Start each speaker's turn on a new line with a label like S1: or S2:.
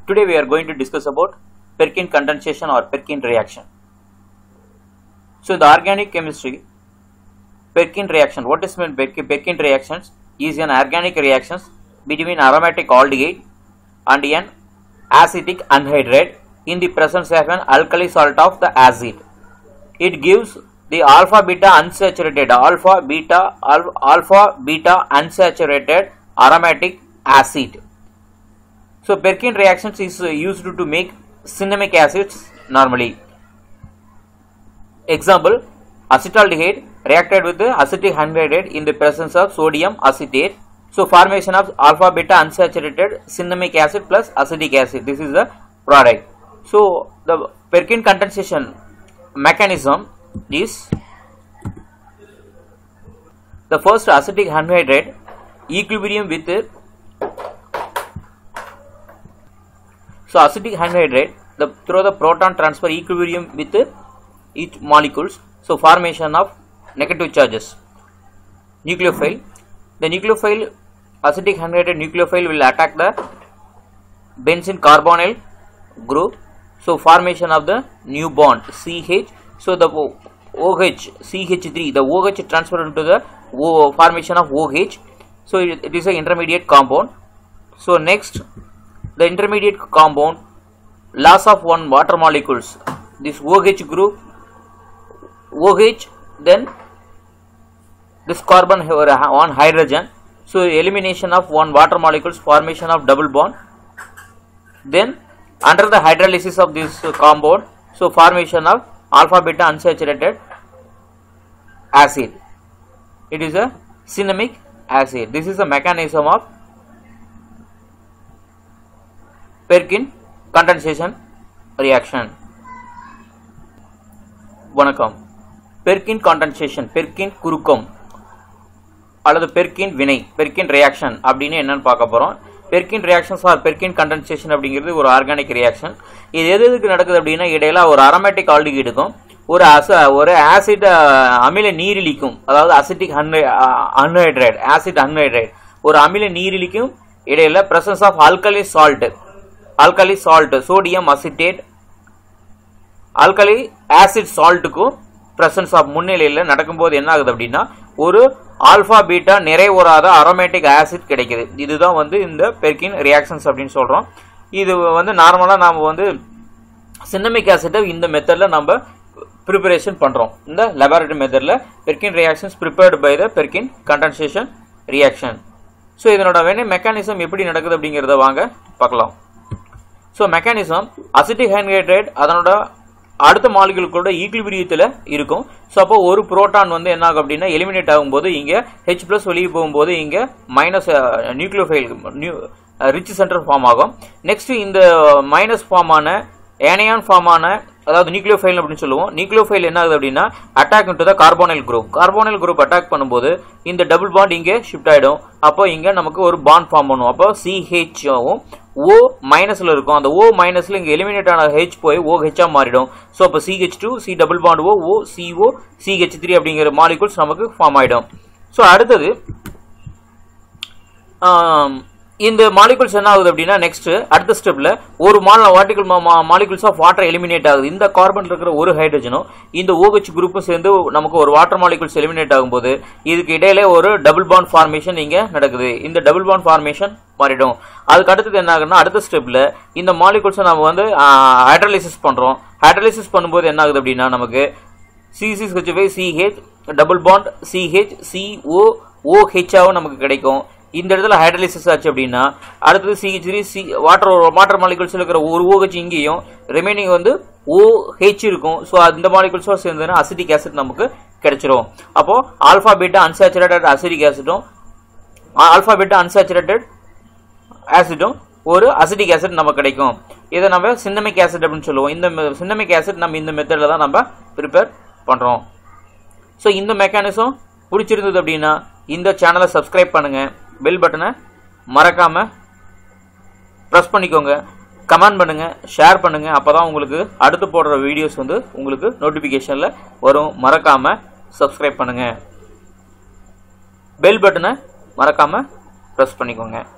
S1: Today we are going to discuss about Perkin condensation or Perkin reaction. So in the organic chemistry, Perkin reaction, what is meant by Perkin reactions is an organic reaction between aromatic aldehyde and an acetic anhydride in the presence of an alkali salt of the acid. It gives the alpha beta unsaturated aromatic acid. So Perkin reactions is used to make cinnamic acids normally. Example, acetaldehyde reacted with the acetic anhydride in the presence of sodium acetate. So formation of alpha beta unsaturated cinnamic acid plus acetic acid. This is the product. So the Perkin condensation mechanism is the first acetic anhydride equilibrium with acetic anhydride through the proton transfer equilibrium with each molecules. So formation of negative charges. Nucleophile. The nucleophile, acetic anhydride nucleophile will attack the benzene carbonyl group. So formation of the new bond CH. So the OH CH3, the OH transfer into the formation of OH. So it is an intermediate compound. So next, the intermediate compound, loss of one water molecules. This OH group, OH, then this carbon one hydrogen. So elimination of one water molecules, formation of double bond. Then under the hydrolysis of this compound, so formation of alpha beta unsaturated acid. It is a cinnamic acid. This is the mechanism of Perkin condensation reaction. வணக்கம். Perkin condensation, Perkin குறுக்கம் அல்லது Perkin வினை, Perkin reaction அப்படினு என்னன்னு பார்க்க போறோம். Perkin reactions or Perkin condensation அப்படிங்கிறது ஒரு ஆர்கானிக் ரியாக்ஷன். இது எதுக்கு நடக்குது அப்படினா இடையில ஒரு அரோமேட்டிக் ஆல்டிஹைடு இருக்கும், ஒரு ஆசிட் அமில நீரிலிக்கும், அதாவது அசிட்டிக் அன்ஹைட்ரைடு, ஆசிட் அன்ஹைட்ரைடு, ஒரு அமில நீரிலிக்கும் இடையில presence of alkali salt sodium acetate alkali acid சால்ட்டுக்கும் பிரசன்ஸ் ஆஃப் முன்னிலையில் நடக்கும்போது என்ன ஆகுது அப்படின்னா ஒரு ஆல்பா பீட்டா நிறைவுறாத அரோமேட்டிக் ஆசிட் கிடைக்குது. இதுதான் வந்து இந்த பெர்கின் ரியாக்ஷன்ஸ் அப்படின்னு சொல்றோம். இது வந்து நார்மலா நாம வந்து சின்னமிக் ஆசிட்டை இந்த மெத்தட்ல நம்ம ப்ரிப்பரேஷன் பண்றோம். இந்த லெபார்டரி மெத்தட்ல Perkin reactions prepared by the Perkin condensation reaction. So இதனோட வினை மெக்கானிசம் எப்படி நடக்குது அப்படிங்கிறத வாங்க பார்க்கலாம். ஸோ மெக்கானிசம், அசிட்டிக் ஹைட்ரைட் அதனோட அடுத்த மாலிகுலுக்கூட ஈக்குலிபிரியத்தில் இருக்கும். ஸோ அப்போ ஒரு புரோட்டான் வந்து என்ன ஆகும் அப்படின்னா எலிமினேட் ஆகும்போது இங்கே H+ வெளியே போகும்போது இங்கே minus nucleophile rich center form ஆகும். நெக்ஸ்ட் இந்த மைனஸ் ஃபார்ம் ஆன ஏனையான் ஃபார்ம் ஆன, அதாவது நியூக்ளியோஃபைல் அப்படின்னு சொல்லுவோம். நியூக்ளியோஃபைல் என்ன ஆகுது அப்படின்னா attack into the carbonyl group attack பண்ணும்போது இந்த டபுள் பாண்ட் இங்கே ஷிஃப்ட் ஆயிடும். அப்போ இங்க நமக்கு ஒரு பாண்ட் ஃபார்ம் பண்ணும். அப்போ CH O மைனஸ்ல இருக்கும். அந்த O மைனஸ்ல இங்க எலிமினேட் ஆன H போய் OH மாறிடும். சோ அப்போ CH2 C double bond O CO CH3 அப்படிங்கிற மாலிகுல்ஸ் நமக்கு ஃபார்ம் ஆயிடும். சோ அடுத்தது இந்த மாலிகுல்ஸ் என்ன ஆகுது அப்படின்னா நெக்ஸ்ட் அடுத்த ஸ்டெப்ல ஒரு மாலிகுல்ஸ் ஆஃப் வாட்டர் எலிமினேட் ஆகுது. இந்த கார்பன்ல இருக்கிற ஒரு ஹைட்ரஜனும் இந்த OH குரூப்பும் சேர்ந்து நமக்கு ஒரு வாட்டர் மாலிகுல்ஸ் எலிமினேட் ஆகும்போது இதுக்கு இடையில ஒரு டபுள் பாண்ட் ஃபார்மேஷன் இங்க நடக்குது. இந்த டபுள் பாண்ட் ஃபார்மேஷன் மாறிடும். அதுக்கு அடுத்தது என்ன ஆகுதுன்னா அடுத்த ஸ்டெப்ல இந்த மாலிகுல்ஸை நம்ம வந்து ஹைட்ரோலிசிஸ் பண்றோம். ஹைட்ரோலிசிஸ் பண்ணும்போது என்ன ஆகுது அப்படின்னா நமக்கு C6H5CH double bond CH CO OH நமக்கு கிடைக்கும். இந்த இடத்துல ஹைட்ரோலிசிஸ் ஆச்சு அப்படின்னா அடுத்தது CH3 வாட்டர் மாலிகுல்ஸ்ல இருக்கிற ஒரு OH இங்கேயும் ரிமைனிங் வந்து OH இருக்கும். ஸோ அந்த மாலிகுல்ஸோட சேர்ந்ததுன்னா அசிட்டிக் ஆசிட் நமக்கு கிடைச்சிரும். அப்போ ஆல்பா பீட்டா அன்சாச்சுரேட்டட் அசிட்டிக் ஆசிட்டும் ஆல்பா பீட்டா அன்சாச்சுரேட்டட் ஆசிட்டும் ஒரு அசிட்டிக் ஆசிட் நமக்கு கிடைக்கும். இதை நம்ம சின்னமிக் ஆசிட் அப்படின்னு சொல்லுவோம். இந்த சின்னமிக் ஆசிட் நம்ம இந்த மெத்தட்ல தான் நம்ம ப்ரிப்பேர் பண்றோம். ஸோ இந்த மெக்கானிசம் பிடிச்சிருந்தது அப்படின்னா இந்த சேனலை சப்ஸ்கிரைப் பண்ணுங்க, பெல் பட்டனை மறக்காம பிரஸ் பண்ணிக்கோங்க, கமெண்ட் பண்ணுங்க, ஷேர் பண்ணுங்க. அப்பதான் உங்களுக்கு அடுத்து போடுற வீடியோஸ் வந்து உங்களுக்கு நோட்டிபிகேஷன்ல வரும். மறக்காம சப்ஸ்கிரைப் பண்ணுங்க, பெல் பட்டனை மறக்காம பிரஸ் பண்ணிக்கோங்க.